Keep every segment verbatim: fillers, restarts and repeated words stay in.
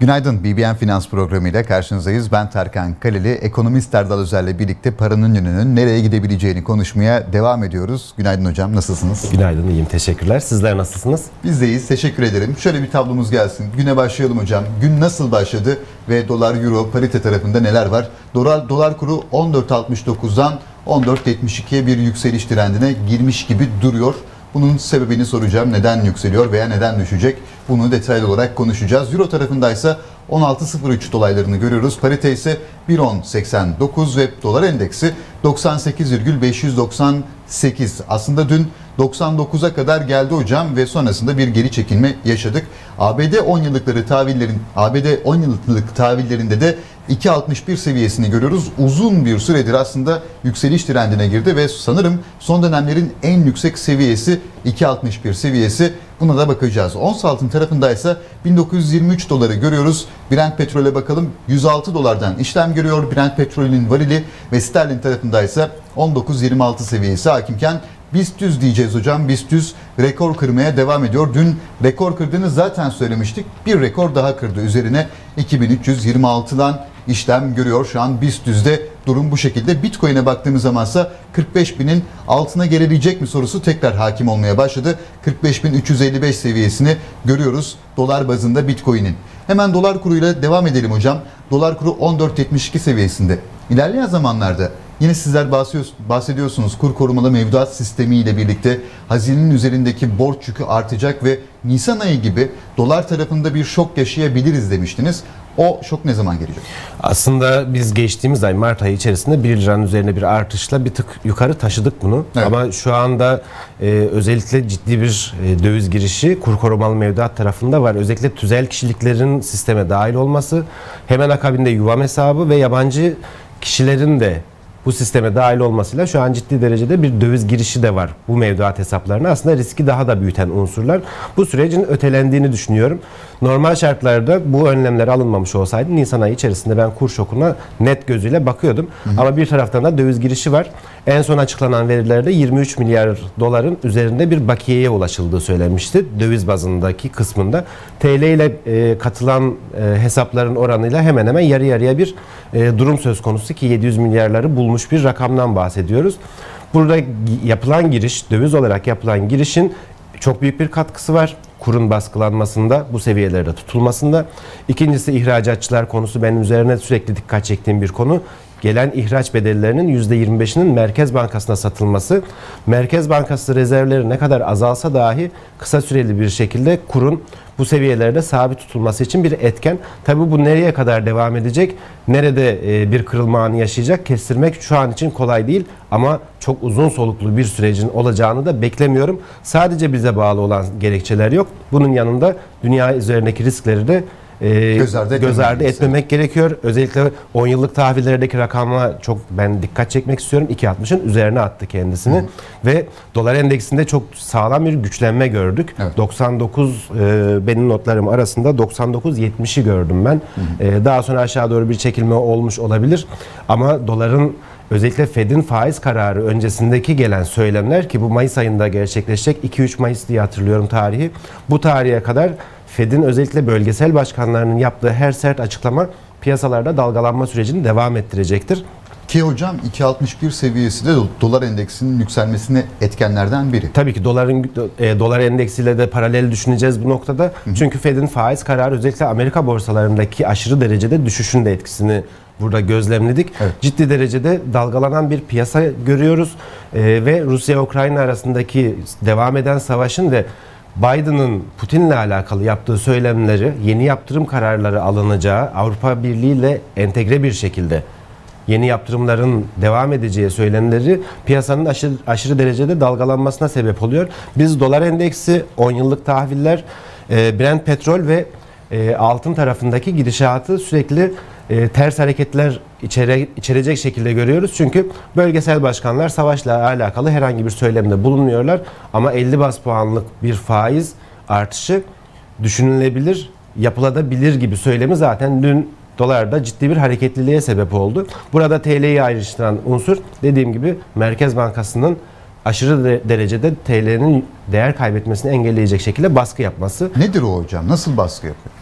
Günaydın, B B N Finans programı ile karşınızdayız. Ben Tarkan Kaleli, ekonomist Erdal Özer'le birlikte paranın yönünün nereye gidebileceğini konuşmaya devam ediyoruz. Günaydın hocam, nasılsınız? Günaydın, iyiyim, teşekkürler. Sizler nasılsınız? Biz de iyiyiz, teşekkür ederim. Şöyle bir tablomuz gelsin. Güne başlayalım hocam. Gün nasıl başladı ve dolar, euro, parite tarafında neler var? Dolar, dolar kuru on dört altmış dokuzdan on dört yetmiş ikiye bir yükseliş trendine girmiş gibi duruyor. Bunun sebebini soracağım. Neden yükseliyor veya neden düşecek? Bunu detaylı olarak konuşacağız. Euro tarafındaysa on altı sıfır üç dolaylarını görüyoruz. Parite ise bir on seksen dokuz ve dolar endeksi doksan sekiz virgül beş yüz doksan sekiz. Aslında dün doksan dokuza kadar geldi hocam ve sonrasında bir geri çekilme yaşadık. A B D on yıllıkları tahvillerin A B D on yıllık tahvillerinde de iki altmış bir seviyesini görüyoruz. Uzun bir süredir aslında yükseliş trendine girdi ve sanırım son dönemlerin en yüksek seviyesi iki altmış bir seviyesi. Buna da bakacağız. Ons altın tarafındaysa bin dokuz yüz yirmi üç doları görüyoruz. Brent petrole bakalım. yüz altı dolardan işlem görüyor Brent petrolün varili ve sterlin tarafındaysa on dokuz yirmi altı seviyesi hakimken BIST yüz diyeceğiz hocam. BIST yüz rekor kırmaya devam ediyor. Dün rekor kırdığını zaten söylemiştik. Bir rekor daha kırdı. Üzerine iki bin üç yüz yirmi altıdan işlem görüyor. Şu an BIST yüzde durum bu şekilde. Bitcoin'e baktığımız zamansa kırk beş binin altına gelebilecek mi sorusu tekrar hakim olmaya başladı. kırk beş bin üç yüz elli beş seviyesini görüyoruz dolar bazında Bitcoin'in. Hemen dolar kuruyla devam edelim hocam. Dolar kuru on dört yetmiş iki seviyesinde. İlerleyen zamanlarda yine sizler bahsediyorsunuz kur korumalı mevduat sistemi ile birlikte hazinenin üzerindeki borç yükü artacak ve Nisan ayı gibi dolar tarafında bir şok yaşayabiliriz demiştiniz. O şok ne zaman gelecek? Aslında biz geçtiğimiz ay Mart ayı içerisinde bir liranın üzerine bir artışla bir tık yukarı taşıdık bunu. Evet. Ama şu anda e, özellikle ciddi bir e, döviz girişi kur korumalı mevduat tarafında var. Özellikle tüzel kişiliklerin sisteme dahil olması, hemen akabinde yuvam hesabı ve yabancı kişilerin de bu sisteme dahil olmasıyla şu an ciddi derecede bir döviz girişi de var bu mevduat hesaplarına. Aslında riski daha da büyüten unsurlar. Bu sürecin ötelendiğini düşünüyorum. Normal şartlarda bu önlemler alınmamış olsaydı Nisan ayı içerisinde ben kur şokuna net gözüyle bakıyordum. Hı hı. Ama bir taraftan da döviz girişi var. En son açıklanan verilerde yirmi üç milyar doların üzerinde bir bakiyeye ulaşıldığı söylenmişti. Döviz bazındaki kısmında. T L ile e, katılan e, hesapların oranıyla hemen hemen yarı yarıya bir e, durum söz konusu ki yedi yüz milyarları bulmuş bir rakamdan bahsediyoruz. Burada yapılan giriş, döviz olarak yapılan girişin çok büyük bir katkısı var. Kurun baskılanmasında, bu seviyelerde tutulmasında. İkincisi ihracatçılar konusu, benim üzerine sürekli dikkat çektiğim bir konu. Gelen ihraç bedellerinin yüzde yirmi beşinin Merkez Bankası'na satılması. Merkez Bankası rezervleri ne kadar azalsa dahi kısa süreli bir şekilde kurun bu seviyelerde sabit tutulması için bir etken. Tabii bu nereye kadar devam edecek? Nerede bir kırılma anı yaşayacak? Kestirmek şu an için kolay değil ama çok uzun soluklu bir sürecin olacağını da beklemiyorum. Sadece bize bağlı olan gerekçeler yok. Bunun yanında dünya üzerindeki riskleri de Ee, göz ardı, göz ardı etmemek gerekiyor. Özellikle on yıllık tahvillerdeki rakama çok ben dikkat çekmek istiyorum. iki altmışın üzerine attı kendisini. Hı. Ve dolar endeksinde çok sağlam bir güçlenme gördük. Evet. doksan dokuz e, benim notlarım arasında doksan dokuz yetmişi gördüm ben. E, daha sonra aşağı doğru bir çekilme olmuş olabilir. Ama doların özellikle Fed'in faiz kararı öncesindeki gelen söylemler ki bu Mayıs ayında gerçekleşecek, iki üç Mayıs diye hatırlıyorum tarihi. Bu tarihe kadar Fed'in özellikle bölgesel başkanlarının yaptığı her sert açıklama piyasalarda dalgalanma sürecini devam ettirecektir. Ki hocam iki altmış bir seviyesi de dolar endeksinin yükselmesine etkenlerden biri. Tabii ki doların e, dolar endeksiyle de paralel düşüneceğiz bu noktada. Hı hı. Çünkü Fed'in faiz kararı özellikle Amerika borsalarındaki aşırı derecede düşüşün de etkisini burada gözlemledik. Evet. Ciddi derecede dalgalanan bir piyasa görüyoruz. E, ve Rusya-Ukrayna arasındaki devam eden savaşın ve Biden'ın Putin'le alakalı yaptığı söylemleri, yeni yaptırım kararları alınacağı, Avrupa Birliği ile entegre bir şekilde yeni yaptırımların devam edeceği söylemleri piyasanın aşırı, aşırı derecede dalgalanmasına sebep oluyor. Biz dolar endeksi, on yıllık tahviller, Brent petrol ve altın tarafındaki gidişatı sürekli E, ters hareketler içere, içerecek şekilde görüyoruz. Çünkü bölgesel başkanlar savaşla alakalı herhangi bir söylemde bulunmuyorlar. Ama elli baz puanlık bir faiz artışı düşünülebilir, yapılabilir gibi söylemi zaten dün dolarda ciddi bir hareketliliğe sebep oldu. Burada T L'yi ayrıştıran unsur dediğim gibi Merkez Bankası'nın aşırı de derecede T L'nin değer kaybetmesini engelleyecek şekilde baskı yapması. Nedir o hocam? Nasıl baskı yapıyor?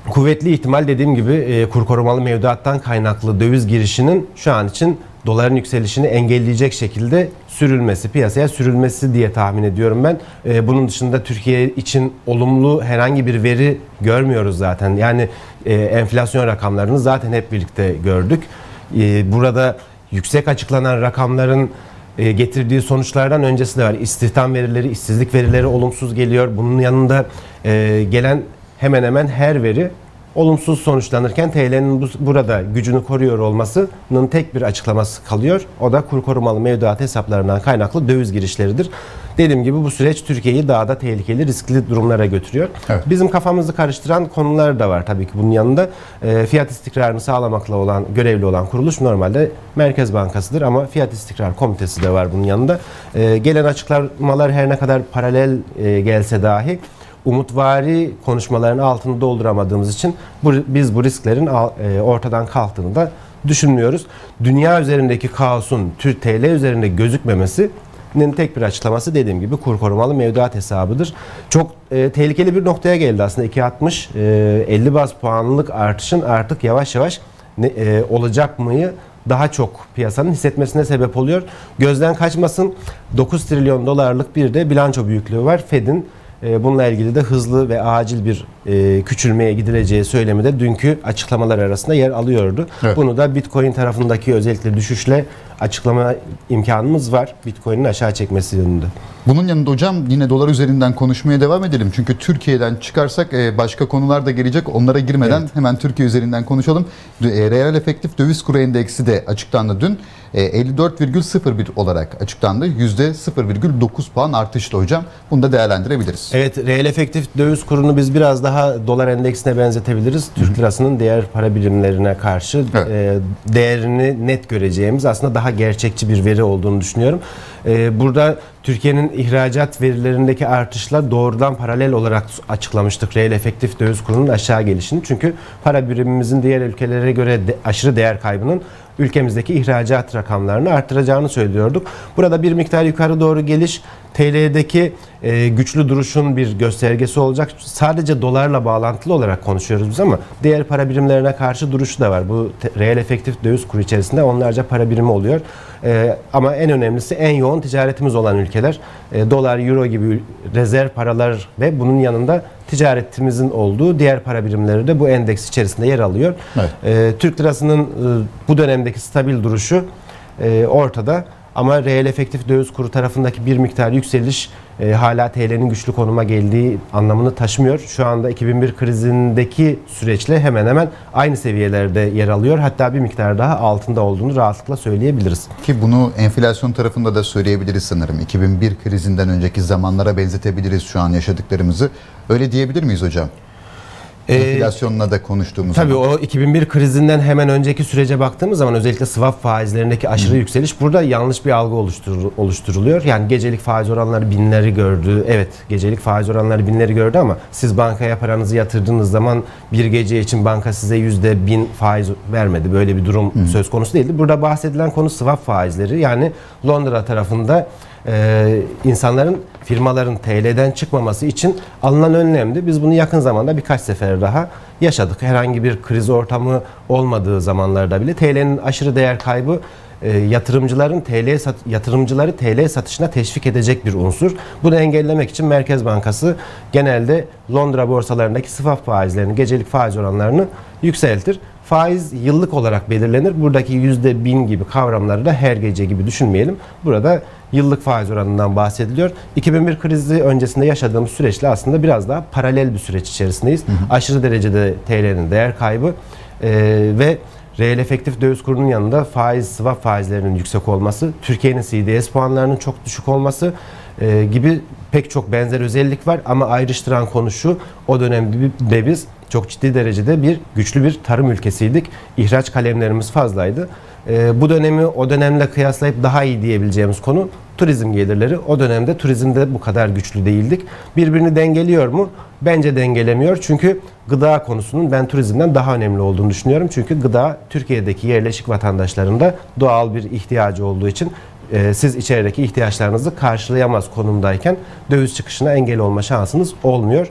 Kuvvetli ihtimal dediğim gibi e, kur korumalı mevduattan kaynaklı döviz girişinin şu an için doların yükselişini engelleyecek şekilde sürülmesi, piyasaya sürülmesi diye tahmin ediyorum ben. E, bunun dışında Türkiye için olumlu herhangi bir veri görmüyoruz zaten. Yani e, enflasyon rakamlarını zaten hep birlikte gördük. E, burada yüksek açıklanan rakamların e, getirdiği sonuçlardan öncesi de var. İstihdam verileri, işsizlik verileri olumsuz geliyor. Bunun yanında e, gelen hemen hemen her veri olumsuz sonuçlanırken T L'nin bu, burada gücünü koruyor olmasının tek bir açıklaması kalıyor. O da kur korumalı mevduat hesaplarından kaynaklı döviz girişleridir. Dediğim gibi bu süreç Türkiye'yi daha da tehlikeli, riskli durumlara götürüyor. Evet. Bizim kafamızı karıştıran konular da var tabii ki bunun yanında. E, fiyat istikrarını sağlamakla olan, görevli olan kuruluş normalde Merkez Bankası'dır ama Fiyat İstikrar Komitesi de var bunun yanında. E, gelen açıklamalar her ne kadar paralel e, gelse dahi umutvari konuşmaların altını dolduramadığımız için bu, biz bu risklerin e, ortadan kalktığını da düşünmüyoruz. Dünya üzerindeki kaosun T L üzerinde gözükmemesinin tek bir açıklaması dediğim gibi kur korumalı mevduat hesabıdır. Çok e, tehlikeli bir noktaya geldi aslında. iki virgül altmış elli baz puanlık artışın artık yavaş yavaş ne, e, olacak mıyı daha çok piyasanın hissetmesine sebep oluyor. Gözden kaçmasın, dokuz trilyon dolarlık bir de bilanço büyüklüğü var. Fed'in bununla ilgili de hızlı ve acil bir e, küçülmeye gidileceği söylemi de dünkü açıklamalar arasında yer alıyordu. Evet. Bunu da Bitcoin tarafındaki özellikle düşüşle açıklama imkanımız var. Bitcoin'in aşağı çekmesi yönünde. Bunun yanında hocam yine dolar üzerinden konuşmaya devam edelim. Çünkü Türkiye'den çıkarsak başka konular da gelecek. Onlara girmeden evet. hemen Türkiye üzerinden konuşalım. Reel efektif döviz kuru endeksi de açıklandı dün. elli dört virgül sıfır bir olarak açıklandı. yüzde sıfır virgül dokuz puan artışla hocam. Bunu da değerlendirebiliriz. Evet, reel efektif döviz kurunu biz biraz daha dolar endeksine benzetebiliriz. Türk lirasının diğer para birimlerine karşı evet. e, değerini net göreceğimiz aslında daha gerçekçi bir veri olduğunu düşünüyorum. E, burada Türkiye'nin ihracat verilerindeki artışla doğrudan paralel olarak açıklamıştık reel efektif döviz kurunun aşağı gelişini. Çünkü para birimimizin diğer ülkelere göre de, aşırı değer kaybının ülkemizdeki ihracat rakamlarını arttıracağını söylüyorduk. Burada bir miktar yukarı doğru geliş T L'deki e, güçlü duruşun bir göstergesi olacak. Sadece dolarla bağlantılı olarak konuşuyoruz biz ama diğer para birimlerine karşı duruşu da var. Bu te, reel efektif döviz kuru içerisinde onlarca para birimi oluyor. E, ama en önemlisi en yoğun ticaretimiz olan ülkeler. E, dolar, euro gibi rezerv paralar ve bunun yanında ticaretimizin olduğu diğer para birimleri de bu endeks içerisinde yer alıyor. Evet. E, Türk lirasının e, bu dönemdeki stabil duruşu e, ortada. Ama reel efektif döviz kuru tarafındaki bir miktar yükseliş e, hala T L'nin güçlü konuma geldiği anlamını taşımıyor. Şu anda iki bin bir krizindeki süreçle hemen hemen aynı seviyelerde yer alıyor. Hatta bir miktar daha altında olduğunu rahatlıkla söyleyebiliriz. Ki bunu enflasyon tarafında da söyleyebiliriz sanırım. iki bin bir krizinden önceki zamanlara benzetebiliriz şu an yaşadıklarımızı. Öyle diyebilir miyiz hocam? Enflasyonla da konuştuğumuz Tabii zaman. o iki bin bir krizinden hemen önceki sürece baktığımız zaman özellikle swap faizlerindeki aşırı Hı. yükseliş burada yanlış bir algı oluşturur, oluşturuluyor. Yani gecelik faiz oranları binleri gördü. Evet, gecelik faiz oranları binleri gördü ama siz bankaya paranızı yatırdığınız zaman bir gece için banka size yüzde bin faiz vermedi. Böyle bir durum Hı. söz konusu değildi. Burada bahsedilen konu swap faizleri. Yani Londra tarafında Ee, insanların, firmaların T L'den çıkmaması için alınan önlemdi. Biz bunu yakın zamanda birkaç sefer daha yaşadık. Herhangi bir kriz ortamı olmadığı zamanlarda bile T L'nin aşırı değer kaybı e, yatırımcıların T L sat, yatırımcıları T L satışına teşvik edecek bir unsur. Bunu engellemek için Merkez Bankası genelde Londra borsalarındaki swap faizlerini, gecelik faiz oranlarını yükseltir. Faiz yıllık olarak belirlenir. Buradaki yüzde bin gibi kavramları da her gece gibi düşünmeyelim. Burada yıllık faiz oranından bahsediliyor. iki bin bir krizi öncesinde yaşadığımız süreçle aslında biraz daha paralel bir süreç içerisindeyiz. Hı hı. Aşırı derecede T L'nin değer kaybı e, ve reel efektif döviz kurunun yanında faiz, swap faizlerinin yüksek olması, Türkiye'nin C D S puanlarının çok düşük olması e, gibi pek çok benzer özellik var. Ama ayrıştıran konu şu, o dönemde biz çok ciddi derecede bir güçlü bir tarım ülkesiydik. İhraç kalemlerimiz fazlaydı. E, bu dönemi o dönemle kıyaslayıp daha iyi diyebileceğimiz konu turizm gelirleri. O dönemde turizmde bu kadar güçlü değildik. Birbirini dengeliyor mu? Bence dengelemiyor. Çünkü gıda konusunun ben turizmden daha önemli olduğunu düşünüyorum. Çünkü gıda Türkiye'deki yerleşik vatandaşların da doğal bir ihtiyacı olduğu için e, siz içerideki ihtiyaçlarınızı karşılayamaz konumdayken döviz çıkışına engel olma şansınız olmuyor.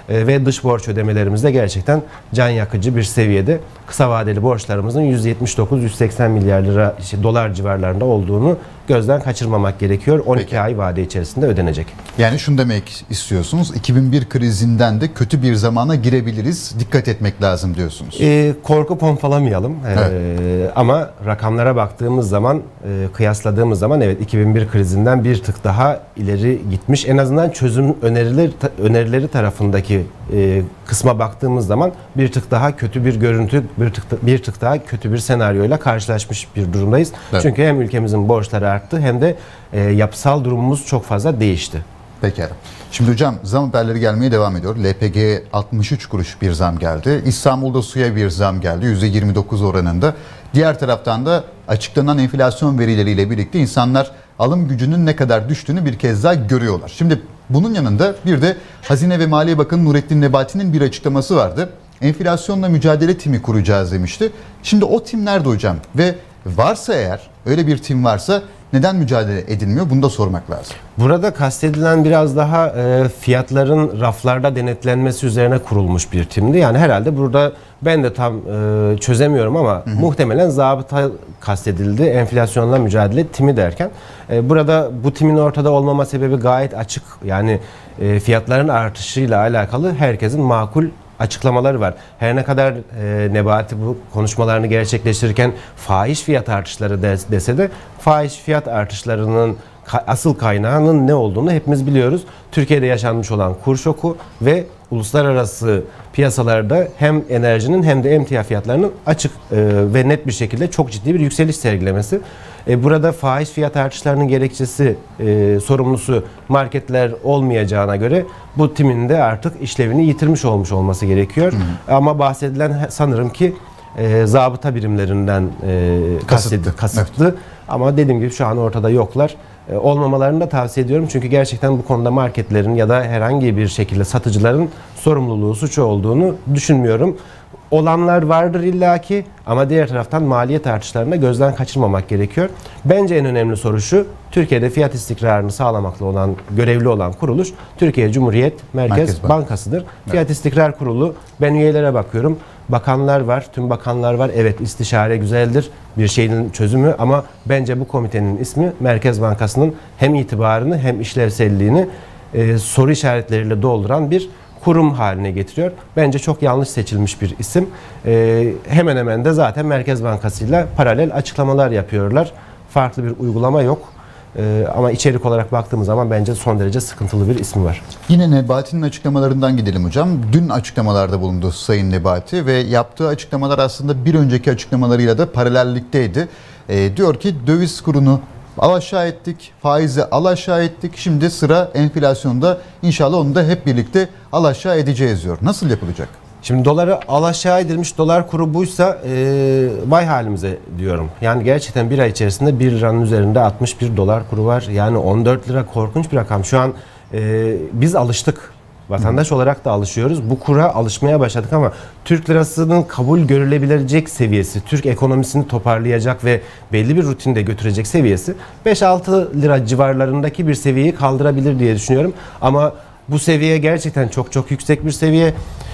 e, ve dış borç ödemelerimiz de gerçekten can yakıcı bir seviyede. Kısa vadeli borçlarımızın yüz yetmiş dokuz yüz seksen milyar lira işte, dolar civarlarında olduğunu gözden kaçırmamak gerekiyor. on iki Peki. ay vade içerisinde ödenecek. Yani şunu demek istiyorsunuz, iki bin bir krizinden de kötü bir zamana girebiliriz, dikkat etmek lazım diyorsunuz. E, korku pompalamayalım evet. e, ama rakamlara baktığımız zaman, e, kıyasladığımız zaman evet iki bin bir krizinden bir tık daha ileri gitmiş. En azından çözüm önerileri, önerileri tarafındaki e, kısma baktığımız zaman bir tık daha kötü bir görüntü, bir tık, bir tık daha kötü bir senaryoyla karşılaşmış bir durumdayız. Evet. Çünkü hem ülkemizin borçları arttı hem de e, yapısal durumumuz çok fazla değişti. Pekala. Şimdi hocam zam haberleri gelmeye devam ediyor. L P G'ye altmış üç kuruş bir zam geldi. İstanbul'da suya bir zam geldi yüzde yirmi dokuz oranında. Diğer taraftan da açıklanan enflasyon verileriyle birlikte insanlar alım gücünün ne kadar düştüğünü bir kez daha görüyorlar. Şimdi bunun yanında bir de Hazine ve Maliye Bakanı Nurettin Nebati'nin bir açıklaması vardı. Enflasyonla mücadele timi kuracağız demişti. Şimdi o tim nerede hocam? Ve varsa eğer öyle bir tim varsa neden mücadele edilmiyor? Bunu da sormak lazım. Burada kastedilen biraz daha e, fiyatların raflarda denetlenmesi üzerine kurulmuş bir timdi. Yani herhalde burada ben de tam e, çözemiyorum ama hı hı. muhtemelen zabıta kastedildi. Enflasyonla mücadele timi derken. E, burada bu timin ortada olmama sebebi gayet açık. Yani e, fiyatların artışıyla alakalı herkesin makul açıklamaları var. Her ne kadar e, Nebati bu konuşmalarını gerçekleştirirken fahiş fiyat artışları des, dese de fahiş fiyat artışlarının ka, asıl kaynağının ne olduğunu hepimiz biliyoruz. Türkiye'de yaşanmış olan kur şoku ve uluslararası piyasalarda hem enerjinin hem de emtia fiyatlarının açık e, ve net bir şekilde çok ciddi bir yükseliş sergilemesi. E, burada fahiş fiyat artışlarının gerekçesi, e, sorumlusu marketler olmayacağına göre bu timin de artık işlevini yitirmiş olmuş olması gerekiyor. Hı hı. Ama bahsedilen sanırım ki e, zabıta birimlerinden e, kasıtlı. kasıtlı. Evet. Ama dediğim gibi şu an ortada yoklar. E, olmamalarını da tavsiye ediyorum. Çünkü gerçekten bu konuda marketlerin ya da herhangi bir şekilde satıcıların sorumluluğu, suçu olduğunu düşünmüyorum. Olanlar vardır illaki ama diğer taraftan maliyet artışlarını gözden kaçırmamak gerekiyor. Bence en önemli soru şu: Türkiye'de fiyat istikrarını sağlamakla olan, görevli olan kuruluş Türkiye Cumhuriyet Merkez, Merkez Bankası'dır. Evet. Fiyat İstikrar Kurulu, ben üyelere bakıyorum. Bakanlar var, tüm bakanlar var. Evet, istişare güzeldir, bir şeyin çözümü, ama bence bu komitenin ismi Merkez Bankası'nın hem itibarını hem işlevselliğini e, soru işaretleriyle dolduran bir kurum haline getiriyor. Bence çok yanlış seçilmiş bir isim. Ee, hemen hemen de zaten Merkez Bankası ile paralel açıklamalar yapıyorlar. Farklı bir uygulama yok. Ee, ama içerik olarak baktığımız zaman bence son derece sıkıntılı bir ismi var. Yine Nebati'nin açıklamalarından gidelim hocam. Dün açıklamalarda bulundu Sayın Nebati ve yaptığı açıklamalar aslında bir önceki açıklamalarıyla da paralellikteydi. Ee, diyor ki döviz kurunu al aşağı ettik, faizi al aşağı ettik. Şimdi sıra enflasyonda. İnşallah onu da hep birlikte al aşağı edeceğiz diyor. Nasıl yapılacak? Şimdi doları al aşağı edilmiş, dolar kuru buysa e, vay halimize diyorum. Yani gerçekten bir ay içerisinde bir liranın üzerinde altmış bir dolar kuru var. Yani on dört lira korkunç bir rakam. Şu an e, biz alıştık. Vatandaş olarak da alışıyoruz. Bu kura alışmaya başladık ama Türk lirasının kabul görülebilecek seviyesi, Türk ekonomisini toparlayacak ve belli bir rutinde götürecek seviyesi beş altı lira civarlarındaki bir seviyeyi kaldırabilir diye düşünüyorum. Ama bu seviye gerçekten çok çok yüksek bir seviye.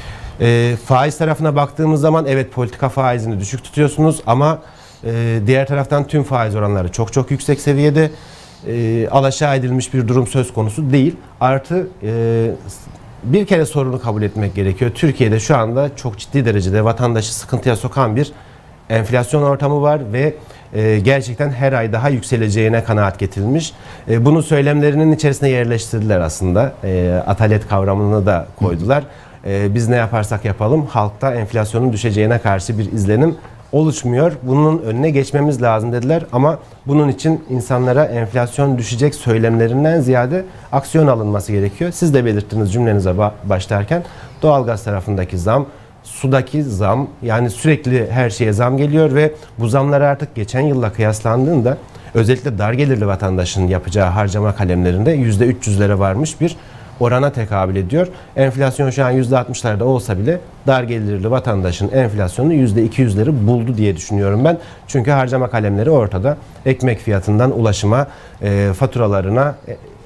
E, faiz tarafına baktığımız zaman evet, politika faizini düşük tutuyorsunuz ama e, diğer taraftan tüm faiz oranları çok çok yüksek seviyede. E, alaşağı edilmiş bir durum söz konusu değil. Artı e, bir kere sorunu kabul etmek gerekiyor. Türkiye'de şu anda çok ciddi derecede vatandaşı sıkıntıya sokan bir enflasyon ortamı var ve e, gerçekten her ay daha yükseleceğine kanaat getirilmiş. E, bunu söylemlerinin içerisine yerleştirdiler aslında. E, atalet kavramını da koydular. E, biz ne yaparsak yapalım halkta enflasyonun düşeceğine karşı bir izlenim oluşmuyor. Bunun önüne geçmemiz lazım dediler ama bunun için insanlara enflasyon düşecek söylemlerinden ziyade aksiyon alınması gerekiyor. Siz de belirttiniz cümlenize başlarken, doğalgaz tarafındaki zam, sudaki zam, yani sürekli her şeye zam geliyor ve bu zamlar artık geçen yılla kıyaslandığında özellikle dar gelirli vatandaşın yapacağı harcama kalemlerinde yüzde üç yüzlere varmış bir orana tekabül ediyor. Enflasyon şu an yüzde altmışlarda olsa bile dar gelirli vatandaşın enflasyonu yüzde iki yüzleri buldu diye düşünüyorum ben. Çünkü harcama kalemleri ortada. Ekmek fiyatından ulaşıma, e, faturalarına, e,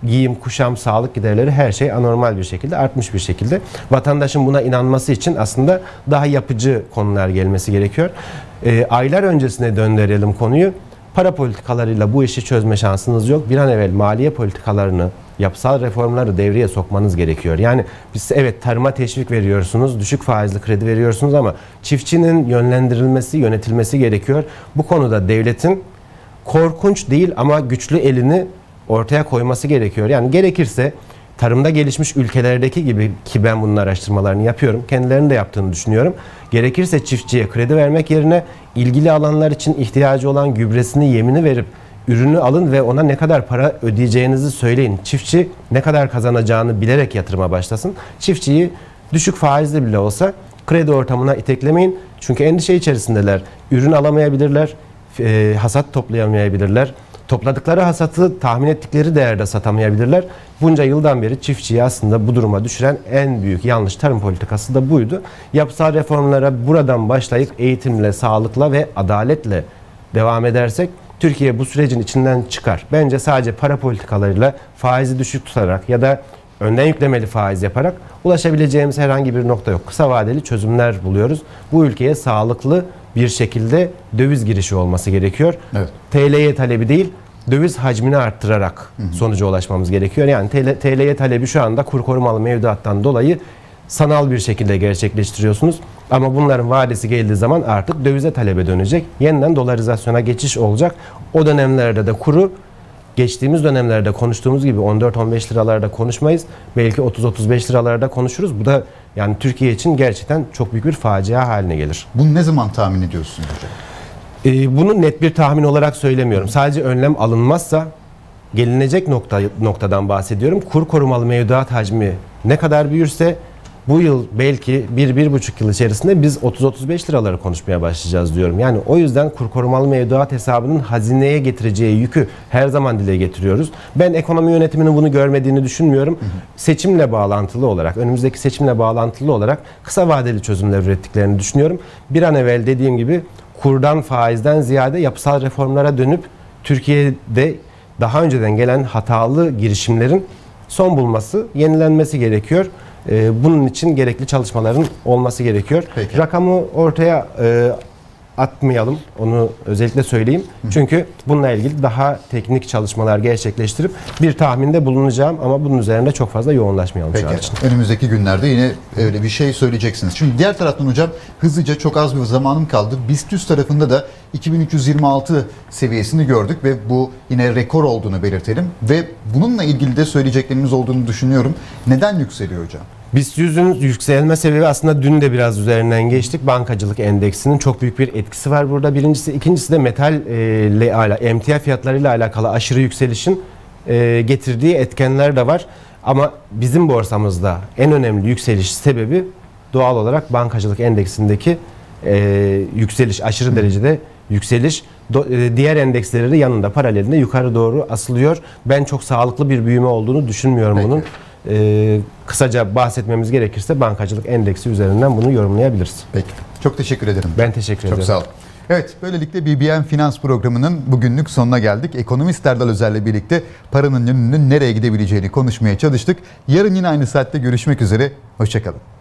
giyim, kuşam, sağlık giderleri her şey anormal bir şekilde artmış bir şekilde. Vatandaşın buna inanması için aslında daha yapıcı konular gelmesi gerekiyor. E, aylar öncesine döndürelim konuyu. Para politikalarıyla bu işi çözme şansınız yok. Bir an evvel maliye politikalarını, yapısal reformları devreye sokmanız gerekiyor. Yani biz evet tarıma teşvik veriyorsunuz, düşük faizli kredi veriyorsunuz ama çiftçinin yönlendirilmesi, yönetilmesi gerekiyor. Bu konuda devletin korkunç değil ama güçlü elini ortaya koyması gerekiyor. Yani gerekirse tarımda gelişmiş ülkelerdeki gibi, ki ben bunun araştırmalarını yapıyorum, kendilerinin de yaptığını düşünüyorum. Gerekirse çiftçiye kredi vermek yerine ilgili alanlar için ihtiyacı olan gübresini, yemini verip ürünü alın ve ona ne kadar para ödeyeceğinizi söyleyin. Çiftçi ne kadar kazanacağını bilerek yatırıma başlasın. Çiftçiyi düşük faizli bile olsa kredi ortamına iteklemeyin. Çünkü endişe içerisindeler. Ürün alamayabilirler, e, hasat toplayamayabilirler. Topladıkları hasatı tahmin ettikleri değerde satamayabilirler. Bunca yıldan beri çiftçiyi aslında bu duruma düşüren en büyük yanlış tarım politikası da buydu. Yapısal reformlara buradan başlayıp eğitimle, sağlıkla ve adaletle devam edersek Türkiye bu sürecin içinden çıkar. Bence sadece para politikalarıyla faizi düşük tutarak ya da önden yüklemeli faiz yaparak ulaşabileceğimiz herhangi bir nokta yok. Kısa vadeli çözümler buluyoruz. Bu ülkeye sağlıklı bir şekilde döviz girişi olması gerekiyor. Evet. T L'ye talebi değil, döviz hacmini arttırarak hı hı. sonuca ulaşmamız gerekiyor. Yani T L'ye talebi şu anda kur korumalı mevduattan dolayı sanal bir şekilde gerçekleştiriyorsunuz. Ama bunların vadesi geldiği zaman artık dövize talebe dönecek. Yeniden dolarizasyona geçiş olacak. O dönemlerde de kuru geçtiğimiz dönemlerde konuştuğumuz gibi on dört on beş liralarda konuşmayız. Belki otuz otuz beş liralarda konuşuruz. Bu da yani Türkiye için gerçekten çok büyük bir facia haline gelir. Bunu ne zaman tahmin ediyorsunuz hocam? Ee, bunu net bir tahmin olarak söylemiyorum. Sadece önlem alınmazsa gelinecek nokta, noktadan bahsediyorum. Kur korumalı mevduat hacmi ne kadar büyürse bu yıl belki bir bir buçuk yıl içerisinde biz otuz otuz beş liraları konuşmaya başlayacağız diyorum. Yani o yüzden kur korumalı mevduat hesabının hazineye getireceği yükü her zaman dile getiriyoruz. Ben ekonomi yönetiminin bunu görmediğini düşünmüyorum. Hı hı. Seçimle bağlantılı olarak, önümüzdeki seçimle bağlantılı olarak kısa vadeli çözümler ürettiklerini düşünüyorum. Bir an evvel dediğim gibi kurdan, faizden ziyade yapısal reformlara dönüp Türkiye'de daha önceden gelen hatalı girişimlerin son bulması, yenilenmesi gerekiyor. Bunun için gerekli çalışmaların olması gerekiyor. Peki. Rakamı ortaya e, atmayalım. Onu özellikle söyleyeyim. Hı. Çünkü bununla ilgili daha teknik çalışmalar gerçekleştirip bir tahminde bulunacağım ama bunun üzerinde çok fazla yoğunlaşmayalım. Peki. Şu an için. Önümüzdeki günlerde yine öyle bir şey söyleyeceksiniz. Şimdi diğer taraftan hocam hızlıca çok az bir zamanım kaldı. BIST yüz tarafında da iki bin üç yüz yirmi altı seviyesini gördük ve bu yine rekor olduğunu belirtelim ve bununla ilgili de söyleyeceklerimiz olduğunu düşünüyorum. Neden yükseliyor hocam? BIST yüzün yükselme sebebi aslında dün de biraz üzerinden geçtik. Bankacılık endeksinin çok büyük bir etkisi var burada. Birincisi, ikincisi de metal ile emtia fiyatlarıyla alakalı aşırı yükselişin e, getirdiği etkenler de var. Ama bizim borsamızda en önemli yükseliş sebebi doğal olarak bankacılık endeksindeki e, yükseliş, aşırı derecede yükseliş. Do, e, diğer endeksleri de yanında paralelinde yukarı doğru asılıyor. Ben çok sağlıklı bir büyüme olduğunu düşünmüyorum Peki. bunun. Ee, kısaca bahsetmemiz gerekirse bankacılık endeksi üzerinden bunu yorumlayabiliriz. Peki. Çok teşekkür ederim. Ben teşekkür ederim. Çok sağ olun. Evet, böylelikle B B M Finans programının bugünlük sonuna geldik. Ekonomist Erdal Özer'le birlikte paranın yönünün nereye gidebileceğini konuşmaya çalıştık. Yarın yine aynı saatte görüşmek üzere. Hoşça kalın.